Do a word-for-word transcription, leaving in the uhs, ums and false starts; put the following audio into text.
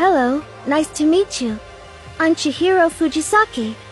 Hello, nice to meet you. I'm Chihiro Fujisaki.